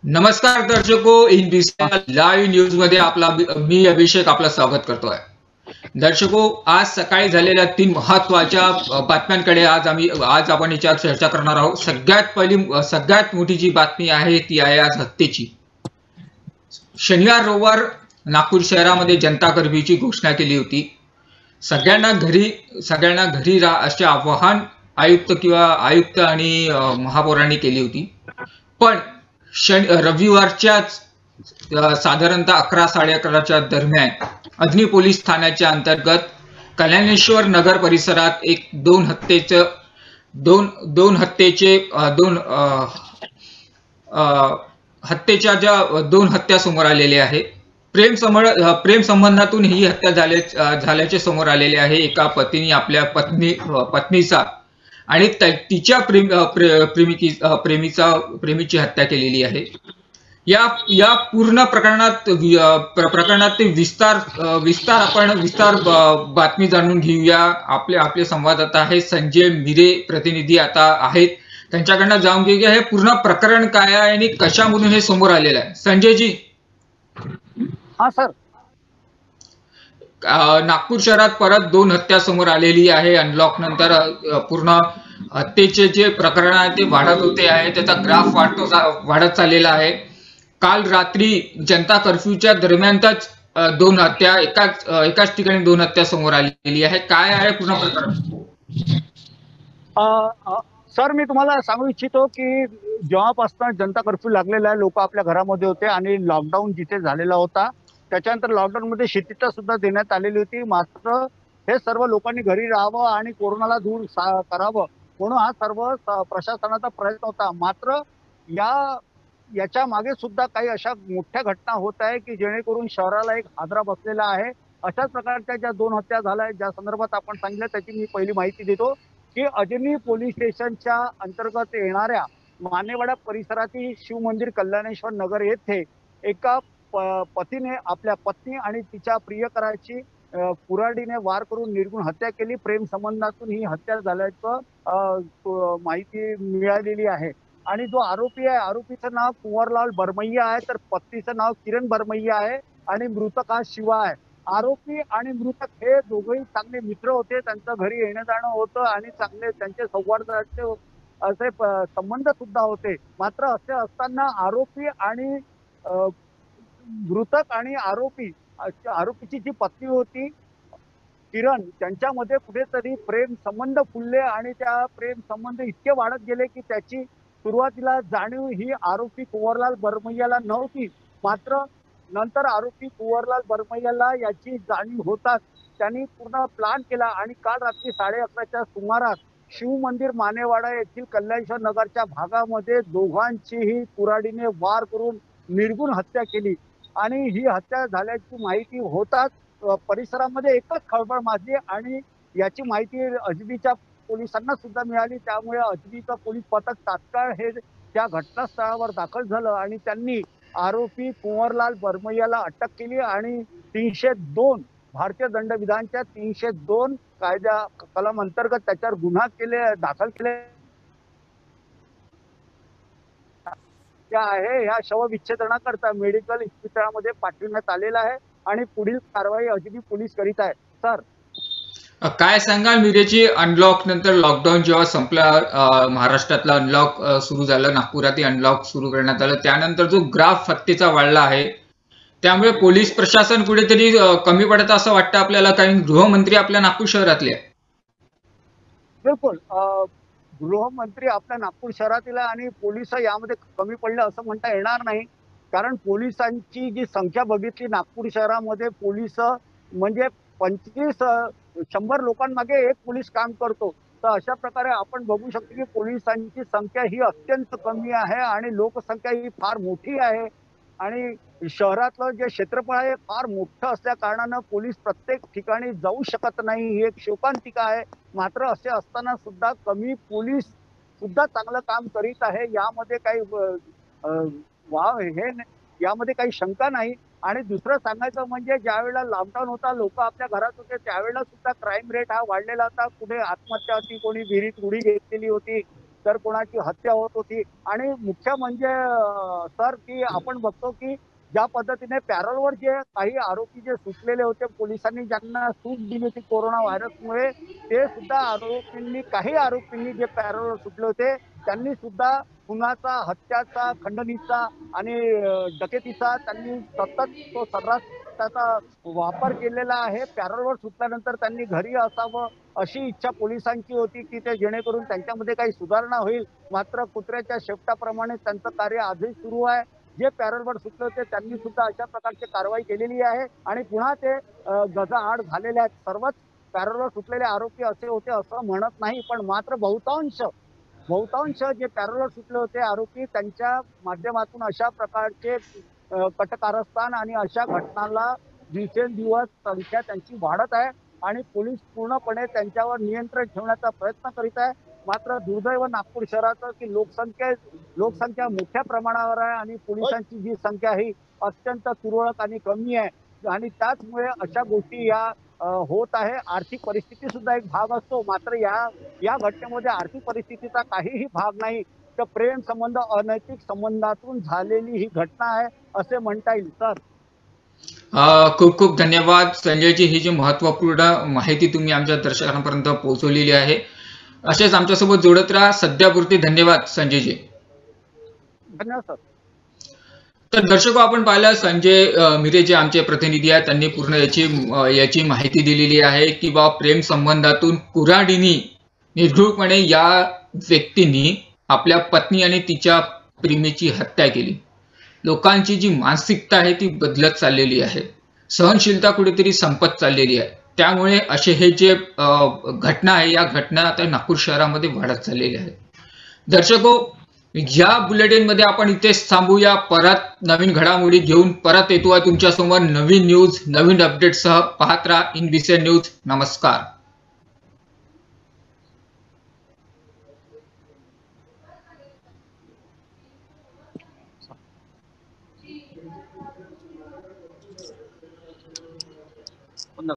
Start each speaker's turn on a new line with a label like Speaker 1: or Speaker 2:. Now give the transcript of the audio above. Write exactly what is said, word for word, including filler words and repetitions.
Speaker 1: नमस्कार दर्शको, in live news मध्ये आपला मी अभिषेक आपलं स्वागत करतोय. दर्शको, आज सकाळी झालेल्या तीन महत्त्वाच्या बातम्यांकडे आज आम्ही आज आपण याच्यावर चर्चा करणार आहोत. सगळ्यात पहिली सगळ्यात मोठी जी बातमी आहे ती आहे आज हत्येची. शनिवार रविवार नागपूर शहरामध्ये जनता कर्फ्यूची घोषणा केली होती. सगळ्यांना घरी सगळ्यांना घरी राहा असे आवाहन आयुक्त किंवा आयुक्त आणि महापौरांनी केली होती. पण शन रविवारच्याच साधारणतः अकरा साडे अकराच्या दरम्यान अग्नी पोलीस ठाण्याच्या अंतर्गत कल्याणेश्वर नगर परिसरात एक दोन हत्येचे दोन दोन हत्येचे दोन हत्येच्या ज्या दोन हत्या समोर आलेल्या आहे. प्रेम समोर प्रेम संबंधातून ही हत्या झाले झाल्याचे समोर आलेले आहे. एका पत्नीने आपल्या पत्नी पत्नीचा आणि तिच्या प्रेम प्रेमिकी प्रेमीचा प्रेमीची हत्या केलेली आहे. या या पूर्ण प्रकरणात प्रकरणात ते विस्तार विस्तार आपण विस्तार बातमी जाणून घेऊया. आपले आपले संवाददाता आहे संजय मिरे प्रतिनिधी आता आहेत, त्यांच्याकडनं जाणून घेऊया हे पूर्ण प्रकरण काय आहे आणि कशामधून हे समोर आलेलं आहे. संजय जी.
Speaker 2: हा सर.
Speaker 1: नागपूर शहरात परत दोन हत्या समोर आलेली आहे. अनलॉक नंतर पूर्ण हत्येचे जे प्रकरण आहे ते वाढत होते आहे, त्याचा ग्राफ वाढतो वाढत चाललेला आहे. काल रात्री जनता कर्फ्यूच्या दरम्यानच दोन हत्या एकाच एकाच ठिकाणी दोन हत्या समोर आलेली आहे. काय आहे पूर्ण प्रकरण?
Speaker 2: सर, मी तुम्हाला सांगू इच्छितो की जेव्हापासून जनता कर्फ्यू लागलेला आहे, लोक आपल्या घरामध्ये होते आणि लॉकडाऊन जिथे झालेला होता त्याच्यानंतर लॉकडाऊन मध्ये शिथिलता सुद्धा देण्यात आलेली होती. मात्र हे सर्व लोकांनी घरी राहावं आणि कोरोनाला दूर करावं म्हणून हा सर्व प्रशासनाचा प्रयत्न होता. मात्र या याच्या मागे सुद्धा काही अशा मोठ्या घटना होत आहे की जेणेकरून शहराला एक हादरा बसलेला आहे. अशाच प्रकारच्या ज्या दोन हत्या झाल्या ज्या संदर्भात आपण सांगितलं त्याची मी पहिली माहिती देतो की अजनी पोलीस स्टेशनच्या अंतर्गत येणाऱ्या मानेवाडा परिसरातील शिव मंदिर कल्याणेश्वर नगर येथे एका पतीने आपल्या पत्नी आणि तिच्या प्रियकराची कुऱ्हाडीने वार करून निर्गुण हत्या केली. प्रेम संबंधातून ही हत्या झाल्याचं माहिती मिळालेली आहे. आणि जो आरोपी आहे आरोपीचं नाव कुंवरलाल बरमैया आहे, तर पत्नीचं नाव किरण बरमैया आहे आणि मृतक हा शिवा आहे. आरोपी आणि मृतक हे दोघेही चांगले मित्र होते, त्यांचं घरी येणं जाणं होतं आणि चांगले त्यांचे सौहार्दाचे असे संबंध सुद्धा होते. मात्र असे असताना आरोपी आणि मृतक आणि आरोपी आरोपीची जी पत्नी होती किरण त्यांच्यामध्ये कुठेतरी प्रेम संबंध फुलले आणि त्या प्रेम संबंध इतके वाढत गेले की त्याची सुरुवातीला जाणीव ही आरोपी कुंवरलाल बरमैयाला नव्हती. मात्र नंतर आरोपी कुंवरलाल बरमैयाला याची जाणीव होताच त्यांनी पूर्ण प्लॅन केला आणि काल रात्री साडे अकराच्या सुमारास शिव मंदिर मानेवाडा येथील कल्याणेश्वर नगरच्या भागामध्ये दोघांचीही कुऱ्हाडीने वार करून निर्गुण हत्या केली. आणि ही हत्या झाल्याची माहिती होताच परिसरामध्ये एकच खळबळ माजली आणि याची माहिती अजनीच्या पोलिसांना सुद्धा मिळाली. त्यामुळे अजनीचं पोलीस पथक तात्काळ हे त्या घटनास्थळावर दाखल झालं आणि त्यांनी आरोपी कुंवरलाल बरमैयाला अटक केली आणि तीनशे दोन भारतीय दंडविधानच्या तीनशे दोन कायद्या कलम अंतर्गत त्याच्यावर गुन्हा केले दाखल केले आहे. ह्या शवविच्छेदनाकरता मेडिकल इस्पितळामध्ये पाठविण्यात आलेला आहे आणि पुढील कारवाई अजनी पोलीस करीत आहेत. सर,
Speaker 1: काय सांगाल मिरेची? अनलॉक नंतर लॉकडाऊन जेव्हा संपला, महाराष्ट्रातला अनलॉक सुरू झालं, नागपुरातही अनलॉक सुरू करण्यात आलं, त्यानंतर जो ग्राफ हत्येचा वाढला आहे त्यामुळे पोलीस प्रशासन कुठेतरी कमी पडतं असं वाटतं आपल्याला. काही गृहमंत्री आपल्या नागपूर शहरातले
Speaker 2: बिलकुल गृहमंत्री आपल्या नागपूर शहरातील आणि पोलीस यामध्ये कमी पडले असं म्हणता येणार नाही. कारण पोलिसांची जी संख्या बघितली नागपूर शहरामध्ये, पोलीस म्हणजे पंचवीस शंभर लोकांमागे एक पोलीस काम करतो. तर अशा प्रकारे आपण बघू शकतो की पोलिसांची संख्या ही अत्यंत कमी आहे आणि लोकसंख्या ही फार मोठी आहे आणि शहरातलं जे क्षेत्रफळ आहे फार मोठं असल्या कारणानं पोलीस प्रत्येक ठिकाणी जाऊ शकत नाही, ही एक शोकांतिका आहे. मात्र असे असताना सुद्धा कमी पोलीस सुद्धा चांगलं काम करीत आहे, यामध्ये काही वाव हे यामध्ये काही शंका नाही. आणि दुसरं सांगायचं म्हणजे ज्यावेळेला लॉकडाऊन होता, लोक आपल्या घरात होते, त्यावेळेला सुद्धा क्राईम रेट हा वाढलेला होता. कुठे आत्महत्या होती, कोणी विहिरीत उडी घेतलेली होती, तर कोणाची हत्या होत होती. आणि मुख्य म्हणजे अं, सर की आपण बघतो की ज्या पद्धतीने पॅरोलवर जे काही आरोपी जे सुटलेले होते, पोलिसांनी ज्यांना सूट दिली होती कोरोना व्हायरसमुळे, ते सुद्धा आरोपींनी काही आरोपींनी जे पॅरोलवर सुटले होते त्यांनी सुद्धा खुनाचा, हत्याचा, खंडणीचा आणि अं, डकेतीचा त्यांनी सतत तो सर्रास त्याचा वापर केलेला आहे. पॅरोलवर सुटल्यानंतर त्यांनी घरी असावं अशी इच्छा पोलिसांची होती की ते जेणेकरून त्यांच्यामध्ये काही सुधारणा होईल. मात्र कुत्र्याच्या शेपटाप्रमाणे त्यांचं कार्य आजही सुरू आहे. जे पॅरोलवर सुटले होते त्यांनी सुद्धा अशा प्रकारची कारवाई केलेली आहे आणि पुन्हा ते अं, गजाआड झालेले आहेत. सर्वच पॅरोलवर सुटलेले आरोपी असे होते असं म्हणत नाही, पण मात्र बहुतांश बहुतांश जे पॅरोलवर सुटले होते आरोपी त्यांच्या माध्यमातून अशा प्रकारचे अं, कटकारस्थान आणि अशा घटनाला दिवसेंदिवस संख्या त्यांची वाढत आहे आणि पोलीस पूर्णपणे त्यांच्यावर नियंत्रण ठेवण्याचा प्रयत्न करीत आहे. मात्र दुर्दैव नागपूर शहराचं की लोकसंख्या लोकसंख्या मोठ्या प्रमाणावर आहे आणि पोलिसांची जी संख्या ही अत्यंत तुरळक आणि कमी आहे आणि त्याचमुळे अशा गोष्टी या अं, होत आहे. आर्थिक परिस्थिती सुद्धा एक भाग असतो. मात्र या या घटनेमध्ये आर्थिक परिस्थितीचा काहीही भाग नाही, तर प्रेम संबंध, अनैतिक संबंधातून झालेली ही घटना आहे असे म्हणता येईल. सर
Speaker 1: अ, खूप खूप धन्यवाद संजयजी, ही जी महत्वपूर्ण माहिती तुम्ही आमच्या दर्शकांपर्यंत पोहोचवलेली आहे. असेच आमच्यासोबत जोडत राहा. सध्यापुरती धन्यवाद संजयजी.
Speaker 2: धन्यवाद सर.
Speaker 1: तर दर्शको, आपण पाहिलं संजय अ, मिरे जे आमचे प्रतिनिधी आहेत त्यांनी पूर्ण याची अ, याची माहिती दिलेली आहे की बा प्रेम संबंधातून कुऱ्हाडीने निर्घृणपणे या व्यक्तींनी आपल्या पत्नी आणि तिच्या प्रेमीची हत्या केली. लोकांची जी मानसिकता आहे ती बदलत चाललेली आहे. सहनशीलता कुठेतरी संपत चाललेली आहे. त्यामुळे असे हे जे अ, घटना आहे या घटना आता नागपूर शहरामध्ये वाढत चाललेल्या आहेत. दर्शको, या बुलेटिन मध्ये आपण इथेच थांबूया. परत नवीन घडामोडी घेऊन परत येतो आहे तुमच्या समोर नवीन न्यूज, नवीन अपडेट सह. पाहत राहा in B C N news. नमस्कार.